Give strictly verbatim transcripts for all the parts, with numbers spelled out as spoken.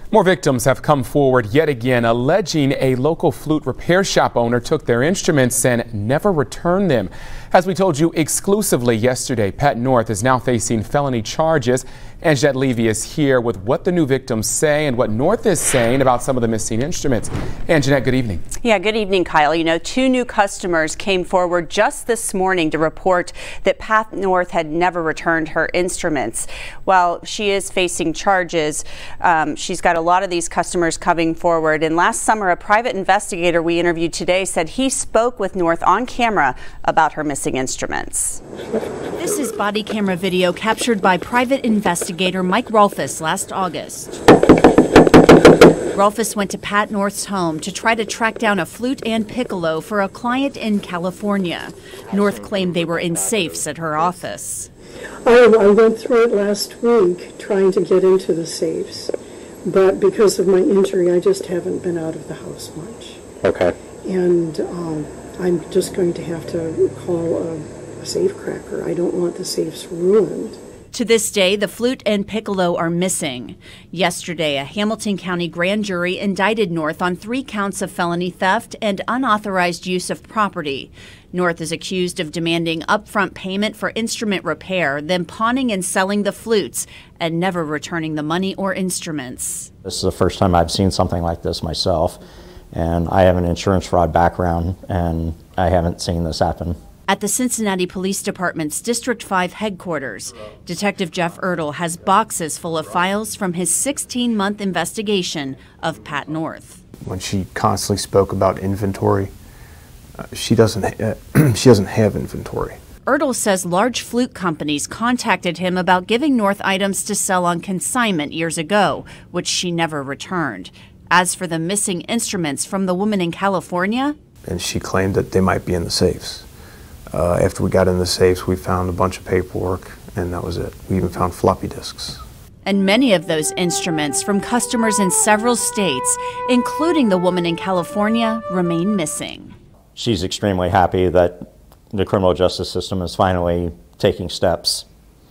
More victims have come forward yet again, alleging a local flute repair shop owner took their instruments and never returned them. As we told you exclusively yesterday, Pat North is now facing felony charges. Anjanette Levy is here with what the new victims say and what North is saying about some of the missing instruments. Anjanette, good evening. Yeah, good evening, Kyle. You know, two new customers came forward just this morning to report that Pat North had never returned her instruments. While she is facing charges, um, she's got a lot of these customers coming forward. And last summer, a private investigator we interviewed today said he spoke with North on camera about her missing instruments. This is body camera video captured by private investigator Mike Rolfus last August. Rolfus went to Pat North's home to try to track down a flute and piccolo for a client in California. North claimed they were in safes at her office. I, I went through it last week trying to get into the safes, but because of my injury, I just haven't been out of the house much. Okay. And um, I'm just going to have to call a, a safe cracker. I don't want the safes ruined. To this day, the flute and piccolo are missing. Yesterday, a Hamilton County grand jury indicted North on three counts of felony theft and unauthorized use of property. North is accused of demanding upfront payment for instrument repair, then pawning and selling the flutes, and never returning the money or instruments. This is the first time I've seen something like this myself, and I have an insurance fraud background, and I haven't seen this happen. At the Cincinnati Police Department's District five headquarters, Detective Jeff Ertl has boxes full of files from his sixteen month investigation of Pat North. When she constantly spoke about inventory, uh, she doesn't ha she doesn't have inventory. Ertl says large flute companies contacted him about giving North items to sell on consignment years ago, which she never returned. As for the missing instruments from the woman in California, and she claimed that they might be in the safes. Uh, after we got in the safes, we found a bunch of paperwork, and that was it. We even found floppy disks. And many of those instruments from customers in several states, including the woman in California, remain missing. She's extremely happy that the criminal justice system is finally taking steps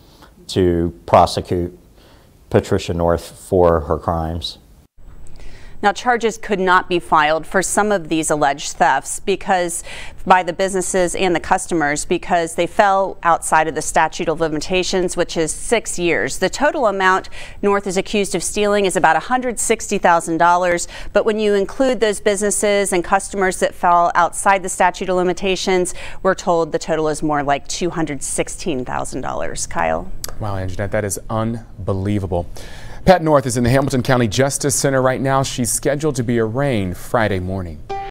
to prosecute Patricia North for her crimes. Now, charges could not be filed for some of these alleged thefts because by the businesses and the customers because they fell outside of the statute of limitations, which is six years. The total amount North is accused of stealing is about one hundred sixty thousand dollars. But when you include those businesses and customers that fell outside the statute of limitations, we're told the total is more like two hundred sixteen thousand dollars. Kyle. Wow, Anjanette, that is unbelievable. Pat North is in the Hamilton County Justice Center right now. She's scheduled to be arraigned Friday morning.